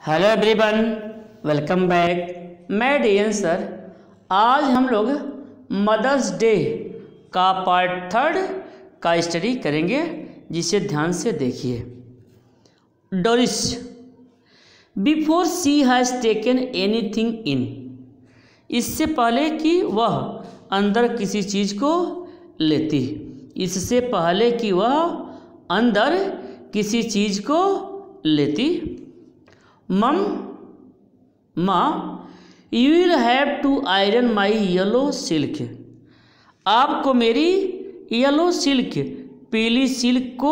Hello everyone, welcome back. मैं DN sir. आज हम लोग मदर्स डे का पार्ट 3 का स्टडी करेंगे, जिसे ध्यान से देखिए। Doris, before she has taken anything in, इससे पहले कि वह अंदर किसी चीज़ को लेती, इससे पहले कि वह अंदर किसी चीज़ को लेती। माँ, you will have to iron my yellow silk, आपको मेरी येलो सिल्क पीली सिल्क को,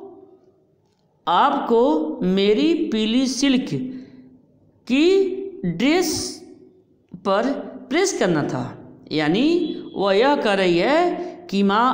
आपको मेरी पीली सिल्क की ड्रेस पर प्रेस करना था। यानी वह यह कह रही है कि माँ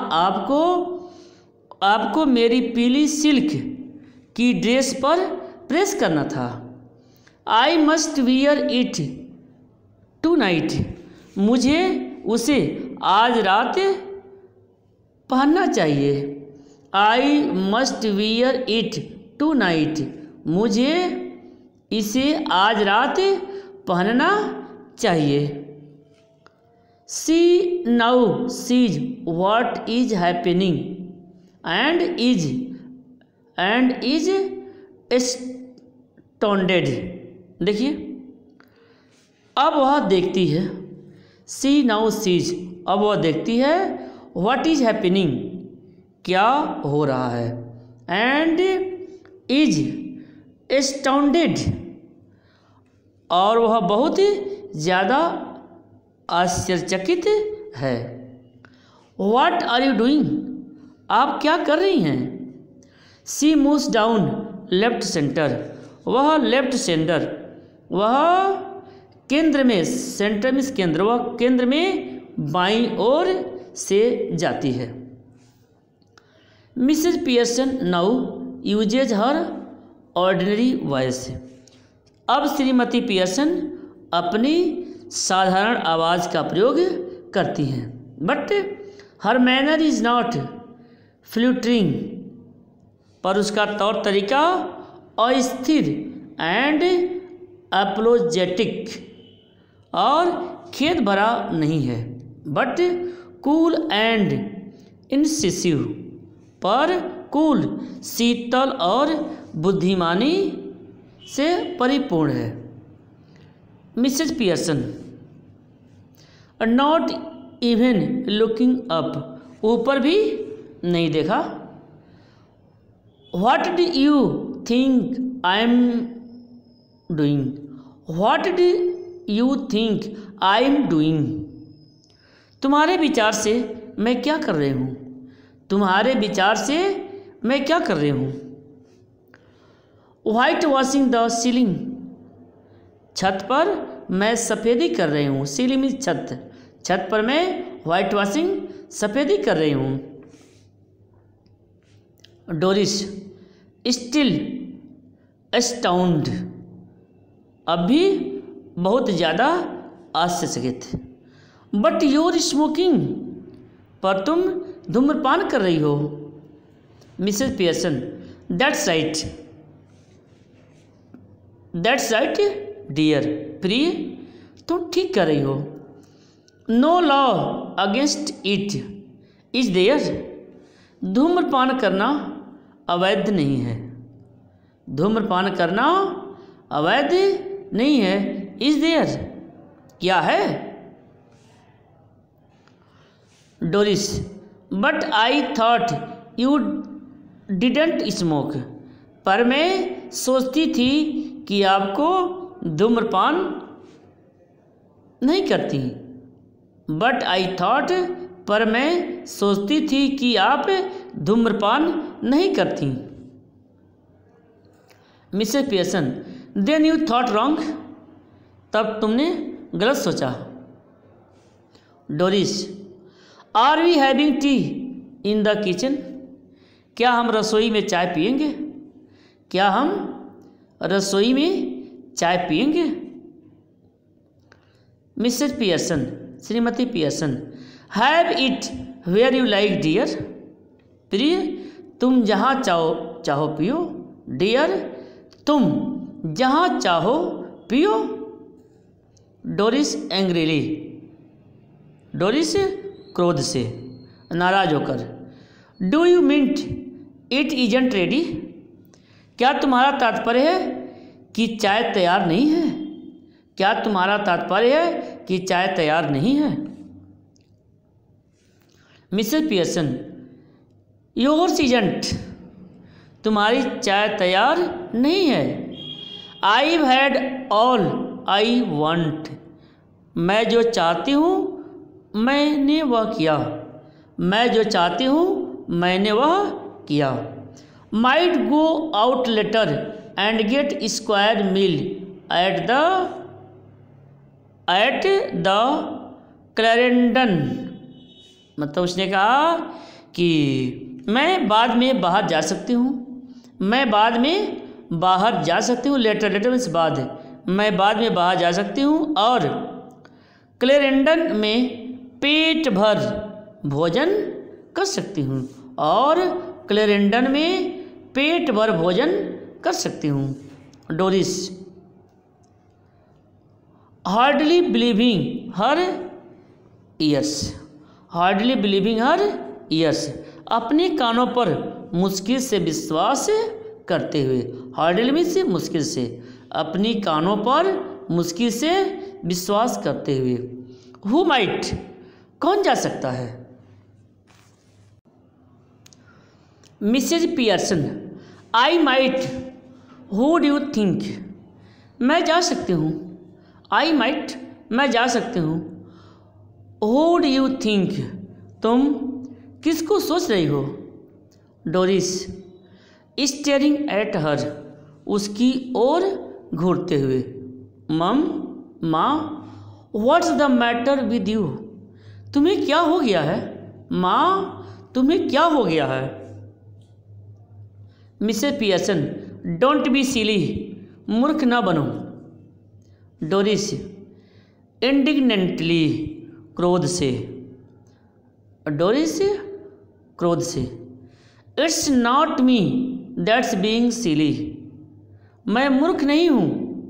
आपको मेरी पीली सिल्क की ड्रेस पर प्रेस करना था। I must wear it tonight, मुझे उसे आज रात पहनना चाहिए। I must wear it tonight, मुझे इसे आज रात पहनना चाहिए। She now sees what is happening and is astounded. देखिए, अब वह देखती है। सी नाउ सीज, अब वह देखती है। व्हाट इज हैपनिंग, क्या हो रहा है। एंड इज एस्टाउंडेड, और वह बहुत ज़्यादा आश्चर्यचकित है। व्हाट आर यू डूइंग, आप क्या कर रही हैं। She moves down left centre, वह लेफ्ट सेंटर, वह केंद्र में, सेंटर में केंद्र, वह केंद्र में बाईं ओर से जाती है। Mrs Pearson now uses her ordinary voice, अब श्रीमती पियर्सन अपनी साधारण आवाज़ का प्रयोग करती हैं। But her manner is not fluttering, पर उसका तौर तरीका अस्थिर एंड एपोलोजेटिक और खेद भरा नहीं है। बट कूल एंड इंसिसिव, पर कूल, शीतल और बुद्धिमानी से परिपूर्ण है। Mrs Pearson not even looking up, ऊपर भी नहीं देखा। What do you think I am doing, what do you think I am doing, तुम्हारे विचार से मैं क्या कर रही हूँ, तुम्हारे विचार से मैं क्या कर रही हूँ। वाइट वॉशिंग द सीलिंग, छत पर मैं सफ़ेदी कर रही हूँ। सीलिंग मीन्स छत, छत पर मैं वाइट वॉशिंग सफ़ेदी कर रही हूँ। डोरिस स्टिल एस्टाउंड, अब भी बहुत ज़्यादा आश्चर्यचकित। बट यूर स्मोकिंग, पर तुम धूम्रपान कर रही हो। Mrs Pearson that's right dear, प्रिय तुम ठीक कर रही हो। No law against it is there, धूम्रपान करना अवैध नहीं है, धूम्रपान करना अवैध नहीं है। इज देयर, क्या है। Doris but I thought you didn't smoke, पर मैं सोचती थी कि आपको धूम्रपान नहीं करती। बट आई थॉट, पर मैं सोचती थी कि आप धूम्रपान नहीं करती। Mrs Pearson then you thought wrong, तब तुमने गलत सोचा। Doris are we having tea in the kitchen, क्या हम रसोई में चाय पियेंगे, क्या हम रसोई में चाय पियेंगे। Mrs Pearson, Shrimati Pearson have it where you like dear, प्रिय तुम जहाँ चाहो पियो। डियर तुम जहाँ चाहो पियो। डोरिस एंग्रीली, डोरिस क्रोध से, नाराज होकर। Do you meant it isn't ready, क्या तुम्हारा तात्पर्य है कि चाय तैयार नहीं है? क्या तुम्हारा तात्पर्य है कि चाय तैयार नहीं है? मिसेस पियर्सन, योर्स इजंट, तुम्हारी चाय तैयार नहीं है। I had all I want, मैं जो चाहती हूँ मैंने वह किया, मैं जो चाहती हूँ मैंने वह किया। Might go out later and get square meal at the Clarendon, मतलब उसने कहा कि मैं बाद में बाहर जा सकती हूँ, मैं बाद में बाहर जा सकती हूँ। लेटर, लेटर मीन्स बाद है, मैं बाद में बाहर जा सकती हूँ और क्लैरेंडन में पेट भर भोजन कर सकती हूँ, और क्लैरेंडन में पेट भर भोजन कर सकती हूँ। Doris, hardly believing her ears, hardly believing her ears, अपने कानों पर मुश्किल से विश्वास करते हुए। हार्डली मीन्स मुश्किल से, अपनी कानों पर मुश्किल से विश्वास करते हुए। हु माइट, कौन जा सकता है? Mrs Pearson, I might, who do you think, मैं जा सकती हूँ। आई माइट, मैं जा सकती हूँ। हु डू यू थिंक, तुम किसको सोच रही हो? डोरिस, स्टेरिंग एट हर, उसकी ओर घूरते हुए। मम, माँ, what's the matter with you, तुम्हें क्या हो गया है? माँ, तुम्हें क्या हो गया है? Mrs Pearson, don't be silly, मूर्ख ना बनो। डोरिस, इंडिग्नेंटली, क्रोध से। डोरिस, क्रोध से। It's not me that's being silly, मैं मूर्ख नहीं हूँ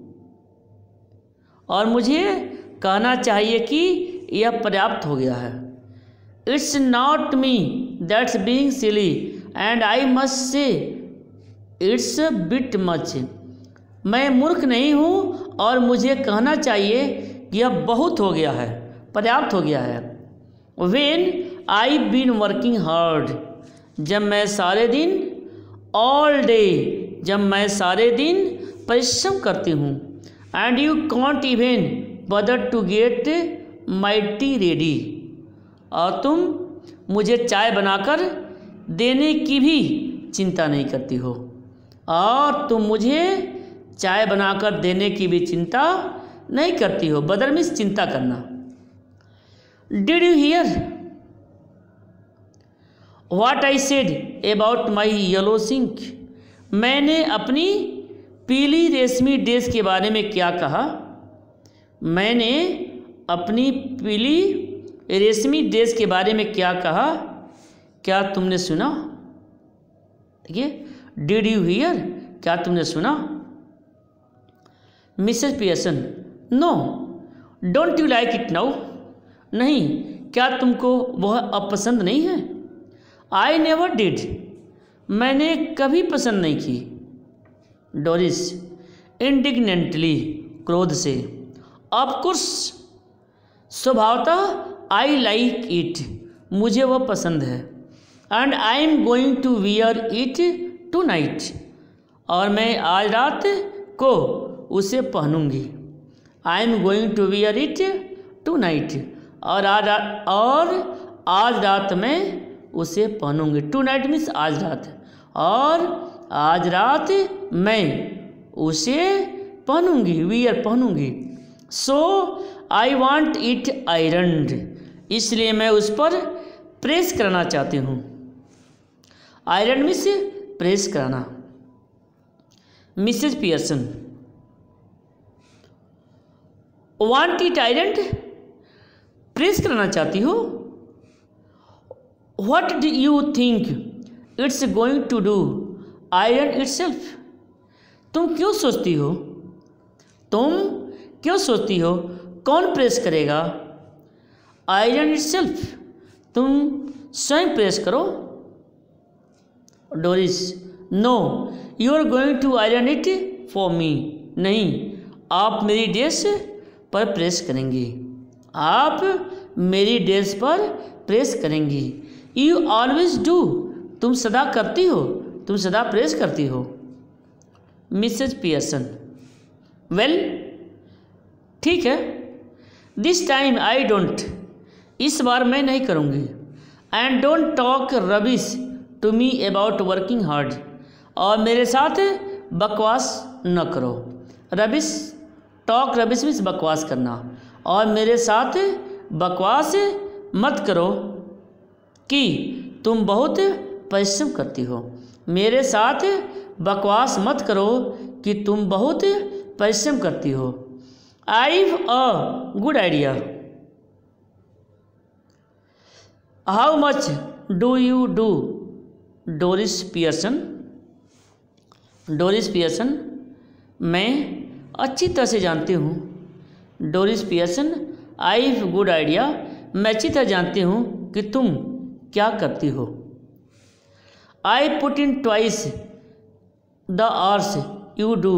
और मुझे कहना चाहिए कि यह पर्याप्त हो गया है। It's not me that's being silly and I must say it's bit much, मैं मूर्ख नहीं हूँ और मुझे कहना चाहिए कि यह बहुत हो गया है, पर्याप्त हो गया है। When I been working hard, जब मैं सारे दिन, ऑल डे, जब मैं सारे दिन परिश्रम करती हूँ। And you can't even bother to get my tea ready, और तुम मुझे चाय बनाकर देने की भी चिंता नहीं करती हो, और तुम मुझे चाय बनाकर देने की भी चिंता नहीं करती हो। बदर मीन्स चिंता करना। Did you hear what I said about my yellow silk, मैंने अपनी पीली रेशमी ड्रेस के बारे में क्या कहा? मैंने अपनी पीली रेशमी ड्रेस के बारे में क्या कहा? क्या तुमने सुना? देखिए, डिड यू हियर, क्या तुमने सुना? Mrs Pearson, no, don't you like it now, नहीं, क्या तुमको वह अब पसंद नहीं है? आई नेवर डिड, मैंने कभी पसंद नहीं की। डोरिस, इंडिग्नेंटली, क्रोध से। ऑफकोर्स, स्वभावतः आई लाइक इट, मुझे वह पसंद है। And I am going to wear it tonight, और मैं आज रात को उसे पहनूंगी। I am going to wear it tonight, और आज रात में उसे पहनूंगी। टू नाइट मीन्स आज रात, और आज रात मैं उसे पहनूंगी, वियर पहनूंगी। So I want it ironed, इसलिए मैं उस पर प्रेस करना चाहती हूँ। आयरन मीन्स प्रेस कराना। Mrs Pearson, want it ironed, press करना चाहती हो? What do you think it's going to do iron itself, तुम क्यों सोचती हो तुम क्यों सोचती हो कौन प्रेस करेगा? आयरन इटसेल्फ, तुम स्वयं प्रेस करो। Doris, no you are going to iron it for me, नहीं आप मेरी ड्रेस पर प्रेस करेंगी, आप मेरी ड्रेस पर प्रेस करेंगी। यू ऑलवेज डू, तुम सदा करती हो, तुम सदा प्रेस करती हो। मिसेज पियर्सन, वेल ठीक है, दिस टाइम आई डोंट, इस बार मैं नहीं करूँगी। And don't talk rubbish to me about working hard, और मेरे साथ बकवास न करो। रबिश, टॉक रबिश मीन्स बकवास करना, और मेरे साथ बकवास मत करो कि तुम बहुत परिश्रम करती हो। मेरे साथ बकवास मत करो कि तुम बहुत परिश्रम करती हो। I've a good idea, how much do you do? Doris Pearson, Doris Pearson, मैं अच्छी तरह से जानती हूँ। Doris Pearson, I've good idea, मैं अच्छी तरह जानती हूँ कि तुम क्या करती हो। I put in twice the hours you do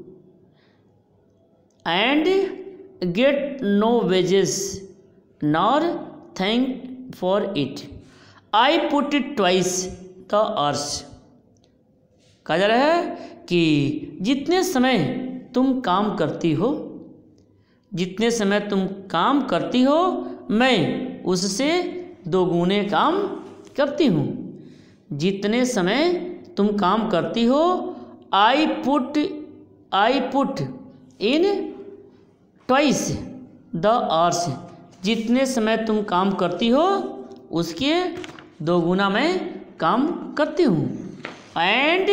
and get no wages nor thank for it. I put it twice the hours, कहा जा रहा है कि जितने समय तुम काम करती हो, जितने समय तुम काम करती हो, मैं उससे दोगुने काम करती हूँ। जितने समय तुम काम करती हो, I put in twice the hours, जितने समय तुम काम करती हो उसके दोगुना मैं काम करती हूँ। एंड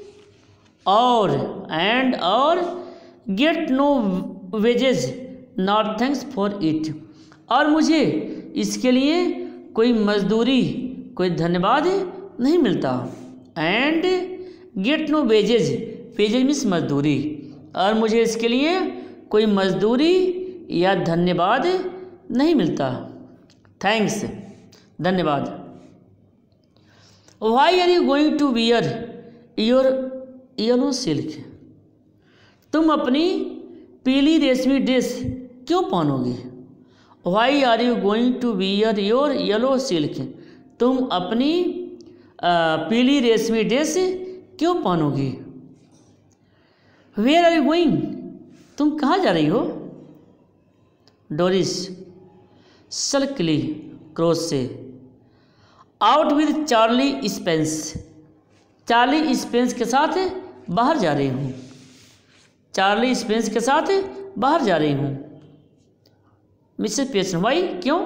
और get no wages not thanks for it, और मुझे इसके लिए कोई मजदूरी, कोई धन्यवाद नहीं मिलता। And get no wages, wages means मजदूरी, और मुझे इसके लिए कोई मजदूरी या धन्यवाद नहीं मिलता। थैंक्स, धन्यवाद। Why are you going to wear your yellow silk, तुम अपनी पीली रेशमी ड्रेस क्यों पहनोगी? Why are you going to wear your yellow silk, तुम अपनी पीली रेशमी ड्रेस क्यों पहनोगी? वेयर आर यू गोइंग, तुम कहाँ जा रही हो? डोरिस, सल्कली क्रोस से, out with Charlie Spence, Charlie Spence के साथ बाहर जा रही हूँ, चार्ली स्पेंस के साथ बाहर जा रही हूँ। मिसेस पियर्सन, वाई, क्यों?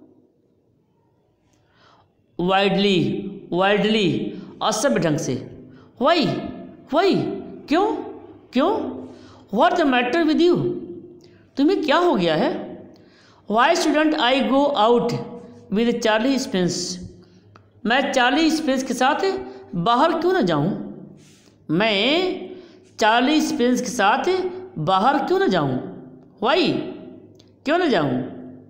वाइडली असभ्य ढंग से, वाई क्यों? What the matter with you, तुम्हें क्या हो गया है? Why shouldn't I go out with Charlie Spence, मैं चार्ली स्पेंस के साथ बाहर क्यों ना जाऊं? मैं चार्ली स्पेंस के साथ बाहर क्यों ना जाऊं? वाई, क्यों ना जाऊं?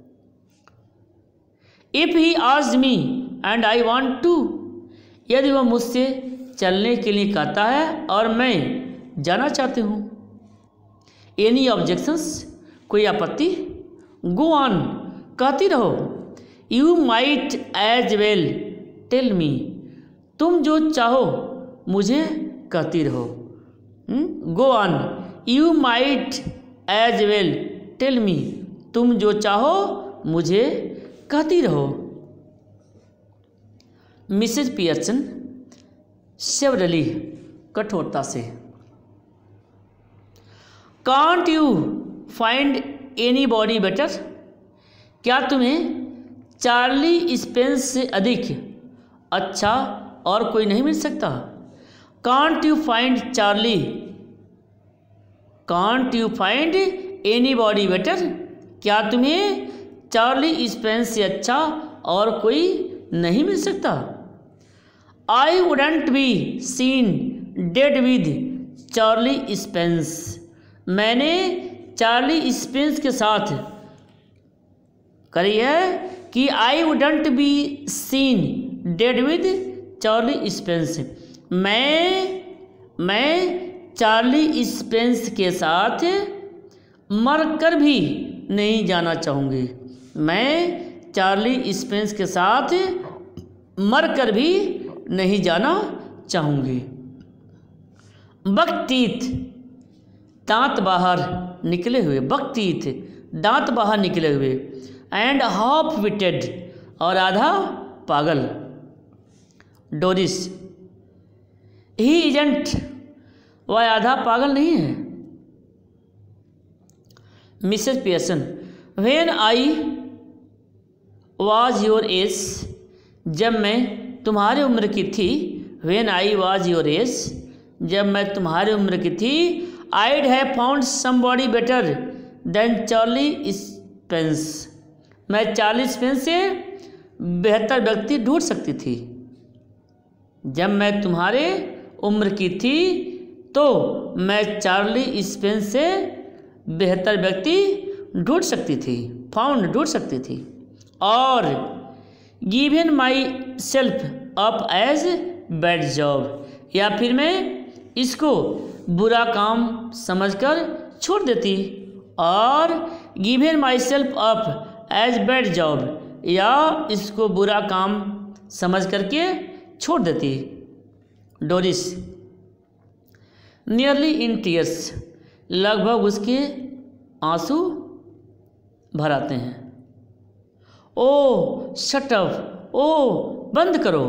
If he asked me and I want to, यदि वह मुझसे चलने के लिए कहता है और मैं जाना चाहती हूँ। एनी ऑब्जेक्शंस, कोई आपत्ति? गो ऑन, कहती रहो। You might as well tell me, तुम जो चाहो मुझे कहती रहो। Go on, you might as well tell me, तुम जो चाहो मुझे कहती रहो। मिसेज पियर्सन, सेवरली, कठोरता से, can't you find anybody better, क्या तुम्हें चार्ली स्पेंस से अधिक अच्छा और कोई नहीं मिल सकता? Can't you find Charlie, can't you find anybody better, क्या तुम्हें चार्ली स्पेंस से अच्छा और कोई नहीं मिल सकता? I wouldn't be seen dead with Charlie Spence, मैंने चार्ली स्पेंस के साथ करी है कि I wouldn't be seen dead with Charlie Spence. मैं चार्ली स्पेंस के साथ मर कर भी नहीं जाना चाहूँगी। मैं चार्ली स्पेंस के साथ मर कर भी नहीं जाना चाहूँगी। बक टीथ दांत बाहर निकले हुए, बक टीथ दांत बाहर निकले हुए। एंड हाफ विटेड और आधा पागल। डोरिस ही इजेंट वह आधा पागल नहीं है। Mrs Pearson when I was your age जब मैं तुम्हारी उम्र की थी। When I was your age जब मैं तुम्हारी उम्र की थी। I'd have found somebody better than Charlie Spence मैं चार्ली स्पेंस से बेहतर व्यक्ति ढूंढ सकती थी। जब मैं तुम्हारे उम्र की थी तो मैं चार्ली स्पेंस से बेहतर व्यक्ति ढूंढ सकती थी, फाउंड ढूंढ सकती थी। और given myself up as bad job या फिर मैं इसको बुरा काम समझकर छोड़ देती। और given myself up as bad job या इसको बुरा काम समझ करके छोड़ देती। डोरिस नियरली इन टीयर्स लगभग उसके आंसू भर आते हैं। ओ शट अप, ओ बंद करो।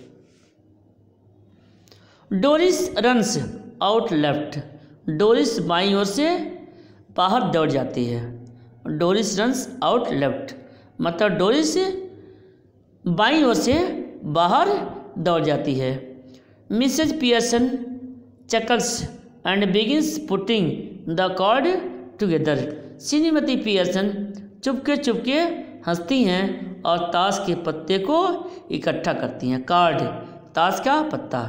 Doris runs out left Doris बाईं ओर से बाहर दौड़ जाती है। डोरिस रन्स आउट लेफ्ट मतलब डोरिस बाईं ओर से बाहर दौड़ जाती है। Mrs Pearson chuckles and begins putting the card together श्रीमती पियर्सन चुपके चुपके हंसती हैं और ताश के पत्ते को इकट्ठा करती हैं। कार्ड ताश का पत्ता।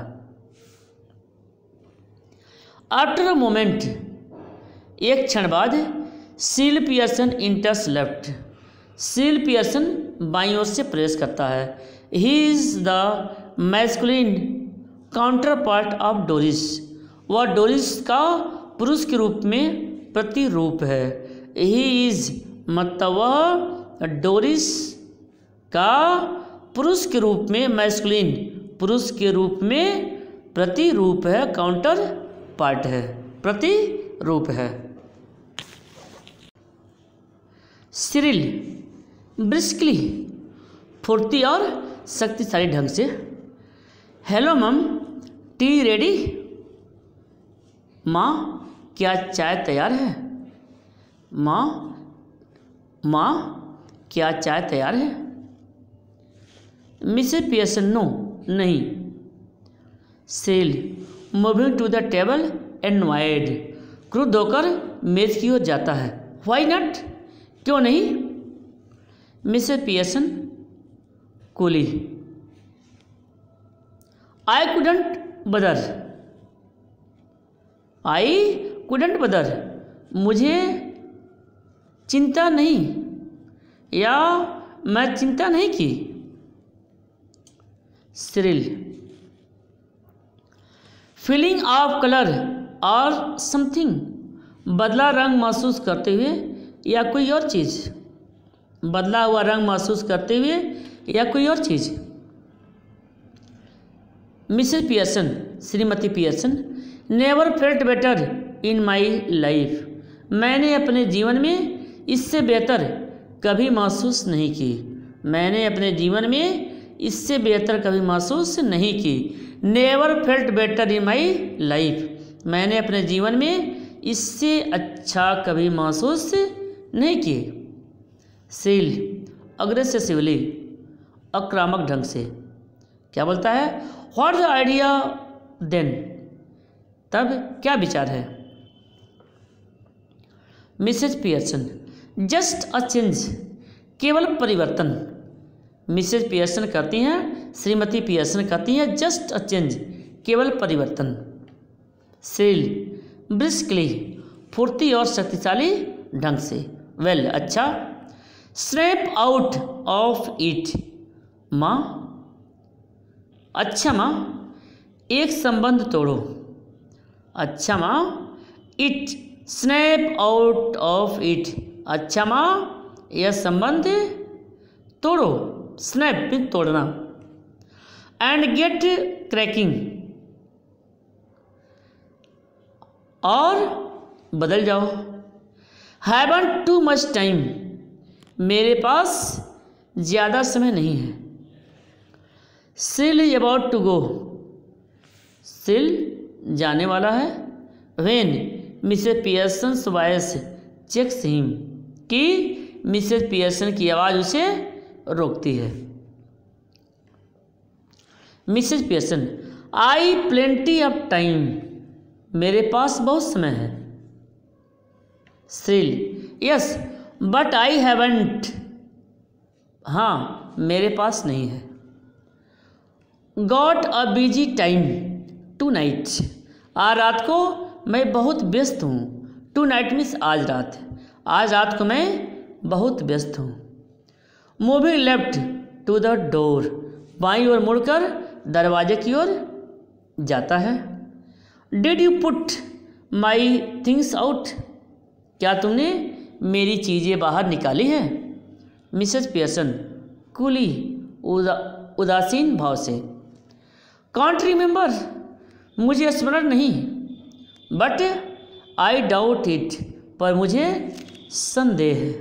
आफ्टर अ मोमेंट एक क्षण बाद Cyril Pearson enters left Cyril Pearson बाईं ओर से प्रेस करता है। He is the masculine counterpart of Doris वह डोरिस का पुरुष के रूप में प्रतिरूप है। ही इज़ मतलब वह डोरिस का पुरुष के रूप में मैस्कुलिन पुरुष के रूप में प्रतिरूप है, काउंटर पार्ट है, प्रतिरूप है। सिरिल ब्रिस्कली फुर्ती और शक्तिशाली ढंग से हेलो मम टी रेडी माँ क्या चाय तैयार है। माँ क्या चाय तैयार है। मिसेज पियर्सन नो नहीं। Cyril moving to the table and वाइड क्रुद्ध होकर मेज की ओर जाता है। व्हाई नॉट क्यों नहीं। Mrs Pearson coolly I couldn't bother I couldn't बदर मुझे चिंता नहीं या मैं चिंता नहीं की। Cyril feeling off colour or something बदला रंग महसूस करते हुए या कोई और चीज़ बदला हुआ रंग महसूस करते हुए या कोई और चीज़। Mrs Pearson Shrimati Pearson never felt better in my life मैंने अपने जीवन में इससे बेहतर कभी महसूस नहीं की। मैंने अपने जीवन में इससे बेहतर कभी महसूस नहीं की। Never felt better in my life मैंने अपने जीवन में इससे अच्छा कभी महसूस नहीं की। सील अग्रेसिवली आक्रामक ढंग से क्या बोलता है। व्हाट द आइडिया देन तब क्या विचार है। Mrs Pearson just a change केवल परिवर्तन। मिसेज पियर्सन कहती हैं श्रीमती पियर्सन कहती हैं जस्ट अ चेंज केवल परिवर्तन। सेल ब्रिस्कली फुर्ती और शक्तिशाली ढंग से। वेल अच्छा। स्नैप आउट ऑफ इट माँ, अच्छा माँ एक संबंध तोड़ो। अच्छा माँ it snap out of it, अच्छा माँ यह संबंध तोड़ो, स्नैप भी तोड़ना। एंड गेट क्रैकिंग, और बदल जाओ। हैवंट टू मच टाइम, मेरे पास ज़्यादा समय नहीं है। सिल इज अबाउट टू गो, सिल जाने वाला है। When Mrs Pearson voice checks him, कि मिसेस पियर्सन की आवाज़ उसे रोकती है। Mrs Pearson, I plenty of time, मेरे पास बहुत समय है। Cyril, yes but I haven't, हाँ मेरे पास नहीं है। Got a busy time tonight, आज रात को मैं बहुत व्यस्त हूँ। टू नाइट मीन्स आज रात, आज रात को मैं बहुत व्यस्त हूँ। Moving left to the door, बाईं ओर मुड़कर दरवाजे की ओर जाता है। Did you put my things out, क्या तुमने मेरी चीज़ें बाहर निकाली हैं। मिसेस पियर्सन कूली उदासीन भाव से, कांट रिमेंबर, मुझे स्मरण नहीं। बट आई डाउट इट, पर मुझे संदेह है।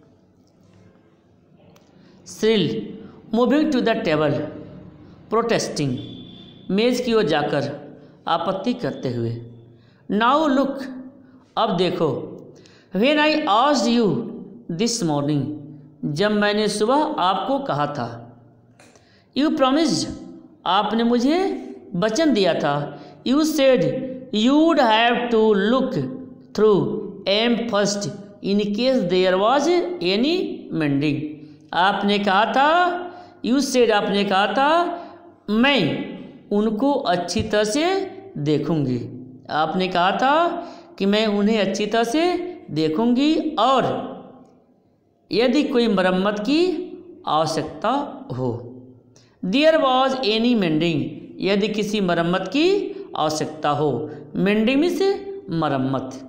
Cyril moving to the table protesting, मेज की ओर जाकर आपत्ति करते हुए। नाउ लुक, अब देखो। When I asked you this morning, जब मैंने सुबह आपको कहा था। यू प्रॉमिस्ड, आपने मुझे वचन दिया था। You said you would have to look through M first in case there was any mending, आपने कहा था। यू सेड, आपने कहा था मैं उनको अच्छी तरह से देखूंगी। आपने कहा था कि मैं उन्हें अच्छी तरह से देखूंगी, और यदि कोई मरम्मत की आवश्यकता हो। देयर वॉज एनी मेंडिंग, यदि किसी मरम्मत की आवश्यकता हो। मेंडिंग मीन्स मरम्मत।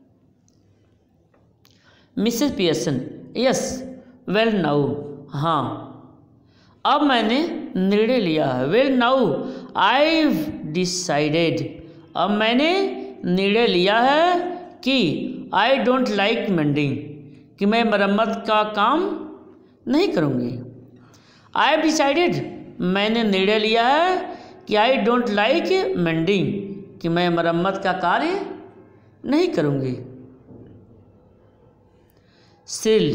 Mrs Pearson, yes well now, हाँ अब मैंने निर्णय लिया है। वेल नाउ आई डिसाइडेड, अब मैंने निर्णय लिया है कि आई डोंट लाइक मेंडिंग, कि मैं मरम्मत का काम नहीं करूँगी। आई डिसाइडेड, मैंने निर्णय लिया है कि आई डोंट लाइक मेंडिंग, कि मैं मरम्मत का कार्य नहीं करूँगी। Cyril,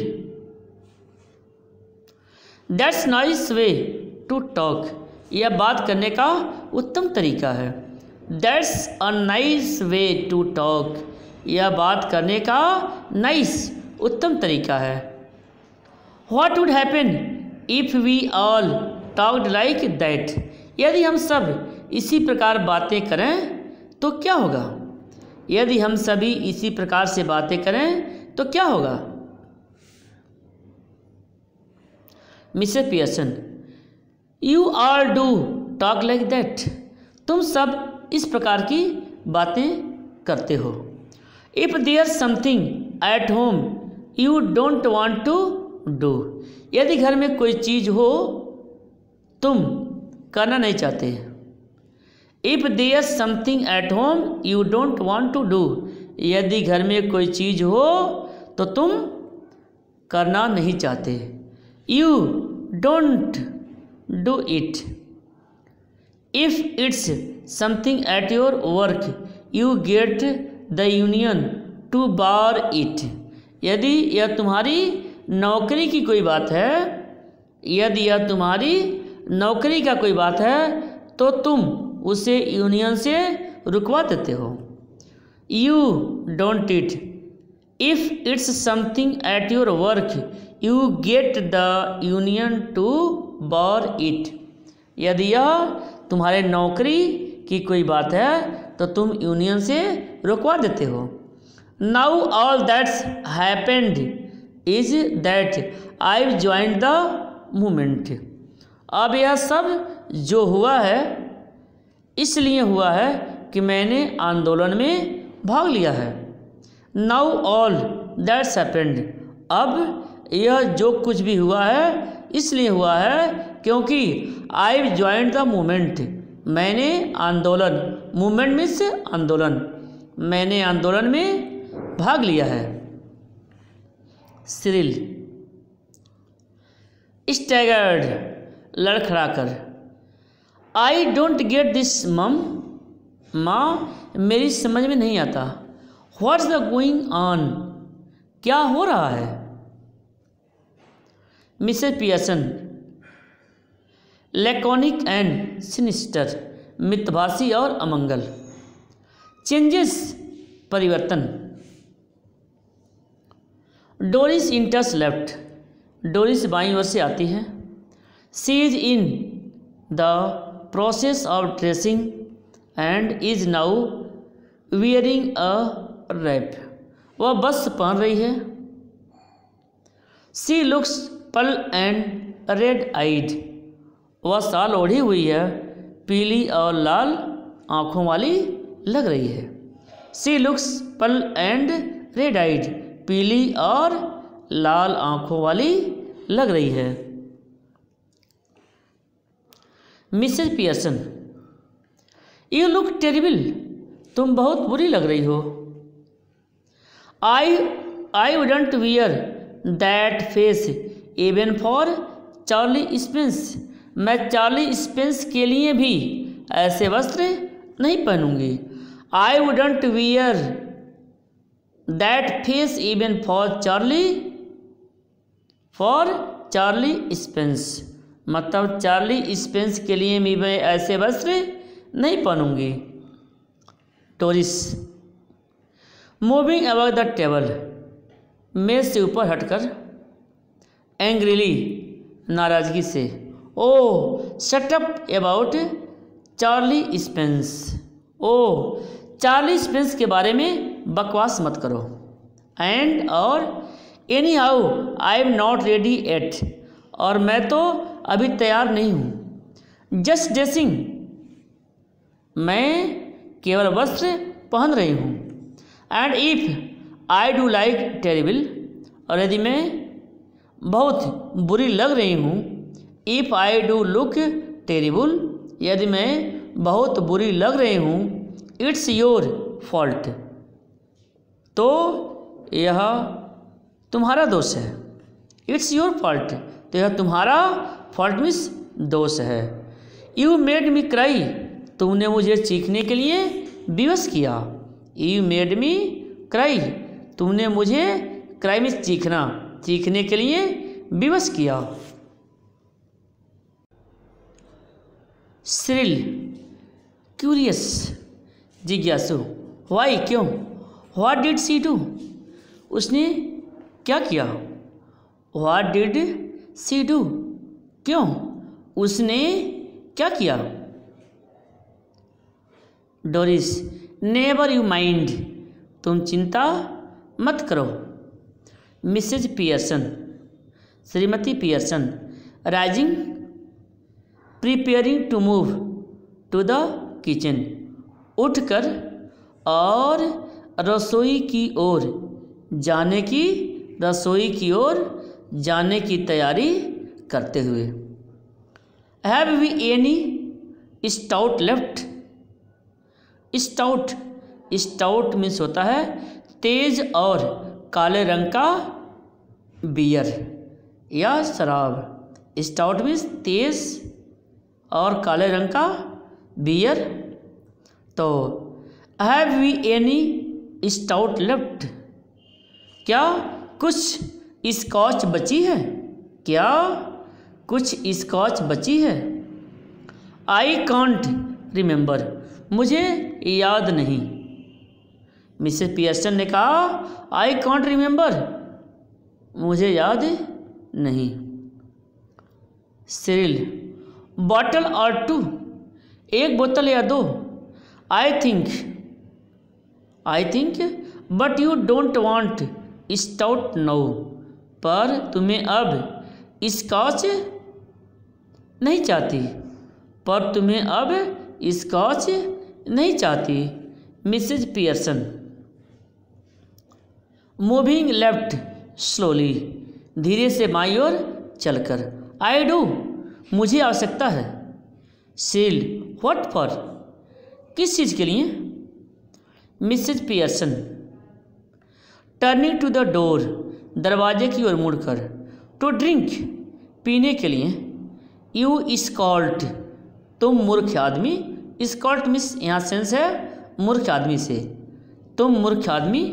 that's nice way to talk, यह बात करने का उत्तम तरीका है। That's a nice way to talk, यह बात करने का नाइस उत्तम तरीका है। What would happen if we all talked like that, यदि हम सब इसी प्रकार बातें करें तो क्या होगा। यदि हम सभी इसी प्रकार से बातें करें तो क्या होगा। Mrs Pearson, you all do talk like that, तुम सब इस प्रकार की बातें करते हो। If there something at home you don't want to do, यदि घर में कोई चीज़ हो तुम करना नहीं चाहते। If there something at home you don't want to do, यदि घर में कोई चीज़ हो तो तुम करना नहीं चाहते। You don't do it. If it's something at your work you get the union to bar it, यदि यह तुम्हारी नौकरी की कोई बात है, यदि यह तुम्हारी नौकरी का कोई बात है तो तुम उसे यूनियन से रुकवा देते हो। You don't it. If it's something at your work you get the union to bar it, यदि यह तुम्हारे नौकरी की कोई बात है तो तुम यूनियन से रुकवा देते हो। Now all that's happened is that I joined the movement. अब यह सब जो हुआ है इसलिए हुआ है कि मैंने आंदोलन में भाग लिया है। नाउ ऑल दैट्स हैपेंड, अब यह जो कुछ भी हुआ है इसलिए हुआ है क्योंकि आई ज्वाइंड द मूवमेंट, मैंने आंदोलन, मूवमेंट मीन्स आंदोलन, मैंने आंदोलन में भाग लिया है। सिरिल स्टैगर्ड, लड़खड़ाकर। I don't get this mum, माँ मेरी समझ में नहीं आता। व्हाट्स द गोइंग ऑन, क्या हो रहा है। Mrs Pearson laconic and sinister, मितभाषी और अमंगल। चेंजेस, परिवर्तन। डोरिस इंटर्स लेफ्ट, डोरिस बाईं ओर से आती है। She is in the process of dressing and is now wearing a wrap, वह बस पहन रही है। She looks pale and red eyed, वह साल ओढ़ी हुई है, पीली और लाल आँखों वाली लग रही है। She looks pale and red eyed, पीली और लाल आँखों वाली लग रही है। Mrs Pearson you look terrible, तुम बहुत बुरी लग रही हो। I wouldn't wear that face even for Charlie Spence, मैं चार्ली स्पेंस के लिए भी ऐसे वस्त्र नहीं पहनूंगी। I wouldn't wear that face even for Charlie Spence, मतलब चार्ली स्पेंस के लिए भी मैं ऐसे वस्त्र नहीं पहनूंगी। Doris moving about the table, मेज से ऊपर हटकर। एंग्रीली, नाराजगी से। Oh shut up about Charlie Spence, oh Charlie Spence के बारे में बकवास मत करो। एंड और anyhow I am not ready at, और मैं तो अभी तैयार नहीं हूँ। जस्ट ड्रेसिंग, मैं केवल वस्त्र पहन रही हूँ। And if I do like terrible, और यदि मैं बहुत बुरी लग रही हूँ। If I do look terrible, यदि मैं बहुत बुरी लग रही हूँ। इट्स योर फॉल्ट, तो यह तुम्हारा दोष है। इट्स योर फॉल्ट, तो यह तुम्हारा फॉल्ट मीन्स दोष है। यू मेड मी क्राई, तुमने मुझे चीखने के लिए विवश किया। यू मेड मी क्राई, तुमने मुझे क्राई मीन्स चीखना, चीखने के लिए विवश किया। श्रिल क्यूरियस, जिज्ञासु। वाई, क्यों। व्हाट डिड शी डू, उसने क्या किया। व्हाट डिड शी डू, क्यों, उसने क्या किया। डोरिस नेवर यू माइंड, तुम चिंता मत करो। Mrs Pearson, Shrimati Pearson. Rising preparing to move to the kitchen, उठकर और रसोई की ओर जाने की तैयारी करते हुए। Have we any stout left, stout means होता है तेज और काले रंग का बियर या शराब। स्टाउट मीन्स तेज और काले रंग का बियर। तो have we any stout left, क्या कुछ स्कॉच बची है, क्या कुछ स्कॉच बची है। आई कांट रिमेंबर, मुझे याद नहीं। मिसेस पियर्सन ने कहा आई कांट रिमेंबर, मुझे याद नहीं। सिरिल बॉटल और टू, एक बोतल या दो। I think but you don't want stout now, पर तुम्हें अब स्कॉच नहीं चाहती, पर तुम्हें अब स्कॉच नहीं चाहती। Mrs Pearson, moving left slowly, धीरे से बाईं ओर चलकर। आई डू, मुझे आवश्यकता है। सील, व्हाट फॉर, किस चीज़ के लिए। Mrs Pearson, turning to the door, दरवाजे की ओर मुड़कर। टू ड्रिंक, पीने के लिए। यू स्कॉल्ट, तुम मूर्ख आदमी। स्कॉल्ट मिस यहाँ सेंस है मूर्ख आदमी से, तुम मूर्ख आदमी।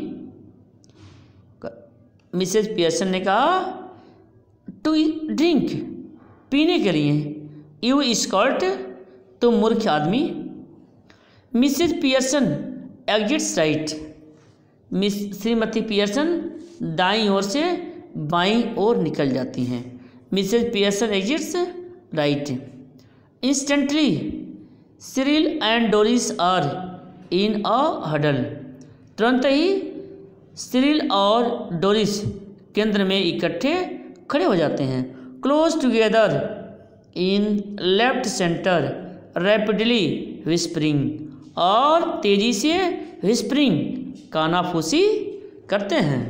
मिसेज पियर्सन ने कहा टू ड्रिंक, पीने के लिए। यू स्कॉल्ट, तुम मूर्ख आदमी। Mrs Pearson exits right, Shrimati Pearson दाईं ओर से बाईं ओर निकल जाती हैं। Mrs Pearson exits right. Instantly Cyril and Doris are in a huddle, तुरंत ही सिरिल और डोरिस केंद्र में इकट्ठे खड़े हो जाते हैं। Close together in left centre, rapidly whispering, और तेजी से विस्परिंग, कानाफूसी करते हैं।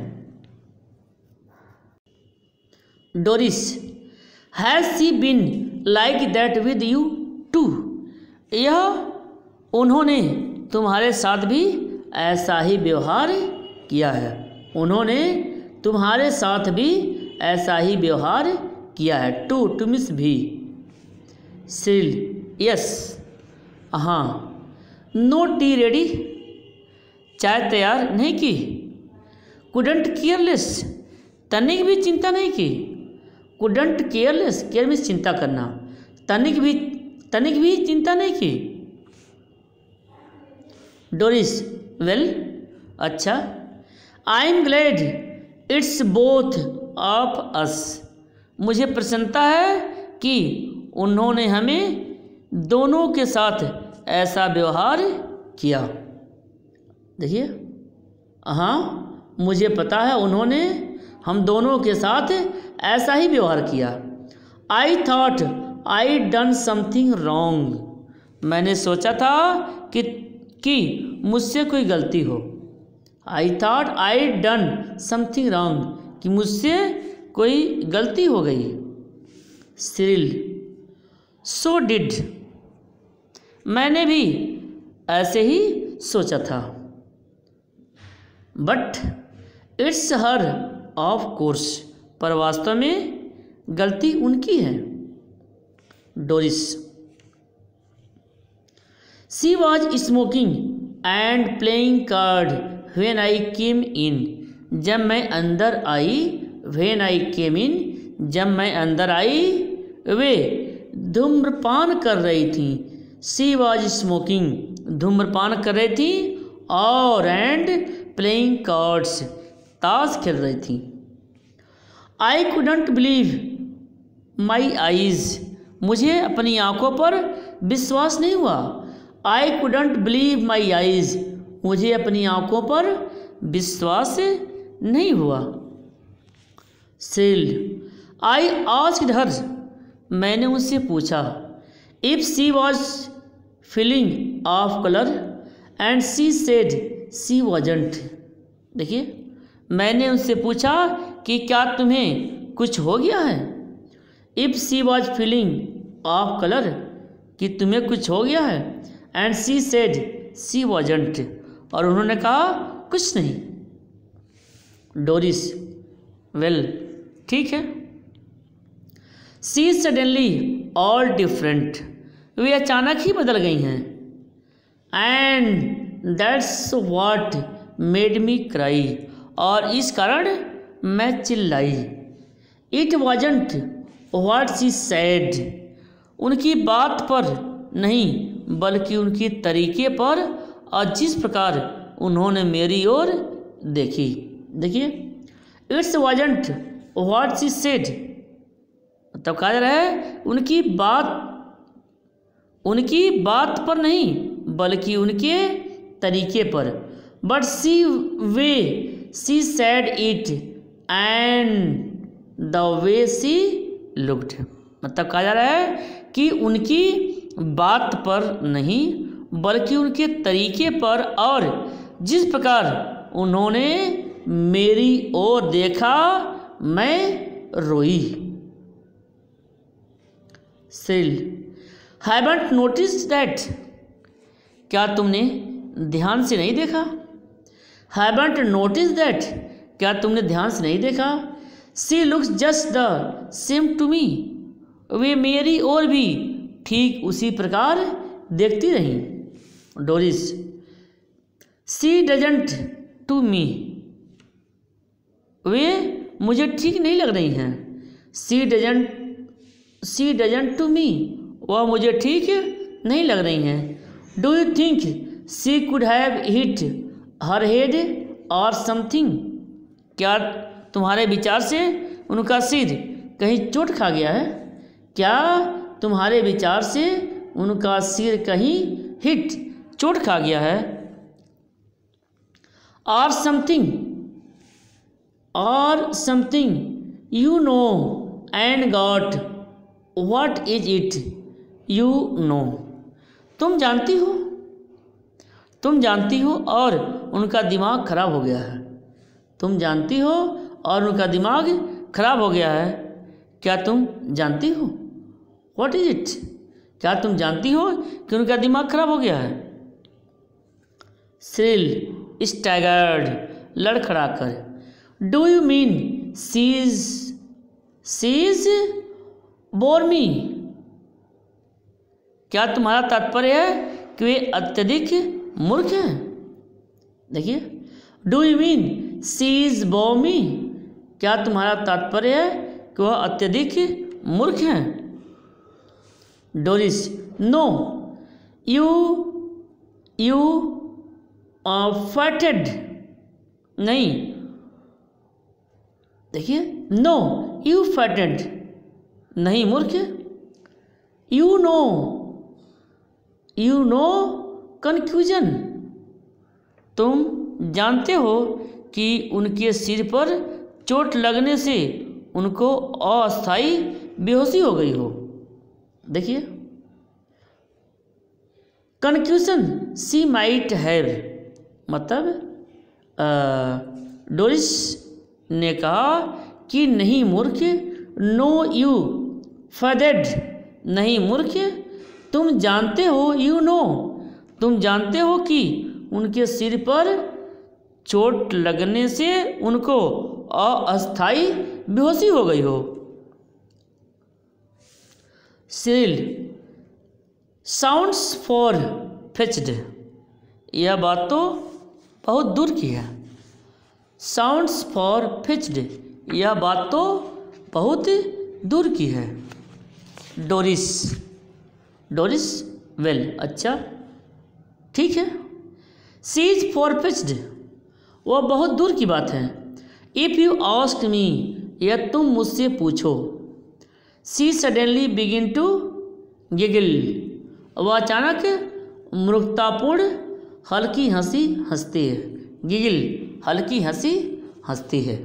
Doris, has she been like that with you too, यह उन्होंने तुम्हारे साथ भी ऐसा ही व्यवहार किया है। उन्होंने तुम्हारे साथ भी ऐसा ही व्यवहार किया है। टू मिस भी। सिल, यस, हाँ। नो टी रेडी, चाय तैयार नहीं की। कुडंट केयरलेस, तनिक भी चिंता नहीं की। कुडंट केयरलेस, केयर मीन्स चिंता करना, तनिक भी चिंता नहीं की। डोरिस, वेल, अच्छा। I am glad it's both of us, मुझे प्रसन्नता है कि उन्होंने हमें दोनों के साथ ऐसा व्यवहार किया। देखिए, हाँ, मुझे पता है उन्होंने हम दोनों के साथ ऐसा ही व्यवहार किया। I thought I done something wrong, मैंने सोचा था कि मुझसे कोई गलती हो। I thought I done something wrong, कि मुझसे कोई गलती हो गई। सिरिल, सो डिड, मैंने भी ऐसे ही सोचा था। But it's her of course, पर वास्तव में गलती उनकी है। Doris, she was smoking and playing card when I came in, जब मैं अंदर आई। व्हेन आई केम इन, जब मैं अंदर आई, वे धूम्रपान कर रही थी। शी वॉज स्मोकिंग, धूम्रपान कर रही थी, और एंड प्लेइंग कार्ड्स, ताश खेल रही थी। I couldn't believe my eyes, मुझे अपनी आंखों पर विश्वास नहीं हुआ। I couldn't believe my eyes, मुझे अपनी आंखों पर विश्वास नहीं हुआ। सिल, आई आस्क्ड हर, मैंने उससे पूछा। If she was feeling off colour and she said she wasn't, देखिए, मैंने उससे पूछा कि क्या तुम्हें कुछ हो गया है। If she was feeling off colour, कि तुम्हें कुछ हो गया है। And she said she wasn't, और उन्होंने कहा कुछ नहीं। डोरिस, वेल, ठीक है। शी सडनली ऑल डिफरेंट, वे अचानक ही बदल गई हैं। And that's what made me cry, और इस कारण मैं चिल्लाई। It wasn't what she said, उनकी बात पर नहीं बल्कि उनकी तरीके पर, और जिस प्रकार उन्होंने मेरी ओर देखी। देखिए, it's wasn't what she said, मतलब कहा जा रहा है उनकी बात पर नहीं बल्कि उनके तरीके पर, but she said it and the way she looked. मतलब कहा जा रहा है कि उनकी बात पर नहीं बल्कि उनके तरीके पर और जिस प्रकार उन्होंने मेरी ओर देखा मैं रोई। सिल हैवंट नोटिस दैट। क्या तुमने ध्यान से नहीं देखा? Haven't notice that. क्या तुमने ध्यान से नहीं देखा? She looks just the same to me. वे मेरी ओर भी ठीक उसी प्रकार देखती रहीं। Doris she doesn't to me. वे मुझे ठीक नहीं लग रही हैं। She doesn't to me. वह मुझे ठीक नहीं लग रही हैं। Do you think she could have hit her head or something. क्या तुम्हारे विचार से उनका सिर कहीं चोट खा गया है? क्या तुम्हारे विचार से उनका सिर कहीं हिट चोट खा गया है? Or something you know and got what is it you know. तुम जानती हो और उनका दिमाग खराब हो गया है। तुम जानती हो और उनका दिमाग खराब हो गया है। क्या तुम जानती हो? What is it. क्या तुम जानती हो कि उनका दिमाग खराब हो गया है? श्रिल स्टैगर्ड लड़खड़ाकर। Do you mean she is bore me. क्या तुम्हारा तात्पर्य है कि वे अत्यधिक मूर्ख हैं? देखिए, do you mean she is bore me. क्या तुम्हारा तात्पर्य है कि वह अत्यधिक मूर्ख हैं? Doris no you fainted. नहीं, देखिए, नो यू फैटेड नहीं मूर्ख। You know confusion. तुम जानते हो कि उनके सिर पर चोट लगने से उनको अस्थायी बेहोशी हो गई हो। देखिए, कन्फ्यूजन सी माइट हैव। मतलब डोरिस ने कहा कि नहीं मूर्ख। नो यू फैडेड नहीं मूर्ख। तुम जानते हो यू नो। तुम जानते हो कि उनके सिर पर चोट लगने से उनको अस्थायी बेहोशी हो गई हो। Cyril sounds far fetched. यह बात तो बहुत दूर की है। Sounds far fetched. यह बात तो बहुत दूर की है। डोरिस वेल अच्छा ठीक है। She is far fetched. वह बहुत दूर की बात है। If you ask me. यह तुम मुझसे पूछो। She suddenly begin to giggle. वह अचानक मूर्खतापूर्ण हल्की हंसी हंसती है। गिगल हल्की हंसी हंसती है।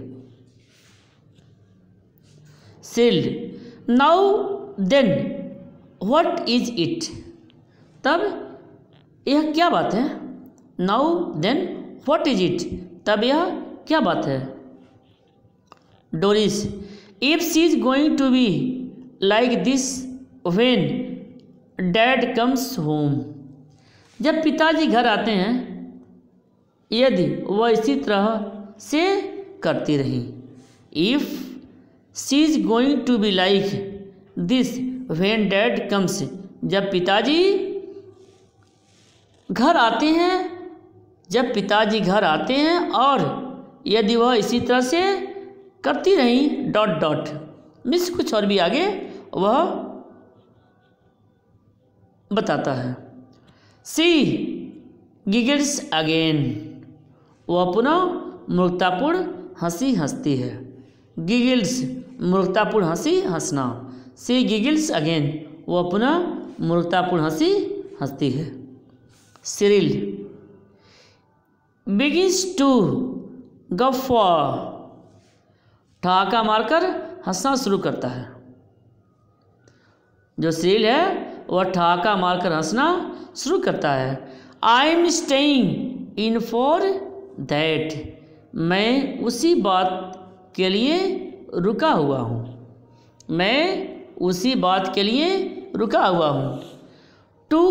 Cyril now then what is it. तब यह क्या बात है? Now then what is it. तब यह क्या बात है? Doris if she is going to be like this when dad comes home. जब पिताजी घर आते हैं, यदि वह इसी तरह से करती रही। If she is going to be like this when dad comes. जब पिताजी घर आते हैं, जब पिताजी घर आते हैं और यदि वह इसी तरह से करती रही डॉट डॉट मिस कुछ और भी आगे वह बताता है। She giggles again. वह पुनः मूर्खतापूर्ण हंसी हंसती है। गिगल्स मूर्खतापूर्ण हंसी हंसना। She giggles again. वह पुनः मूर्खतापूर्ण हंसी हंसती है। सिरिल begins to guffaw, ठहाका मारकर हंसना शुरू करता है। जो सील है वह ठहाका मारकर हंसना शुरू करता है। I am staying in for that, मैं उसी बात के लिए रुका हुआ हूँ। मैं उसी बात के लिए रुका हुआ हूँ। Two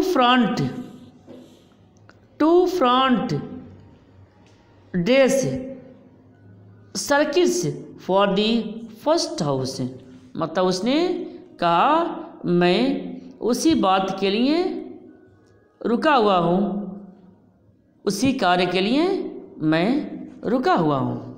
front dress circles for the first house, मतलब उसने कहा मैं उसी बात के लिए रुका हुआ हूँ, उसी कार्य के लिए मैं रुका हुआ हूँ।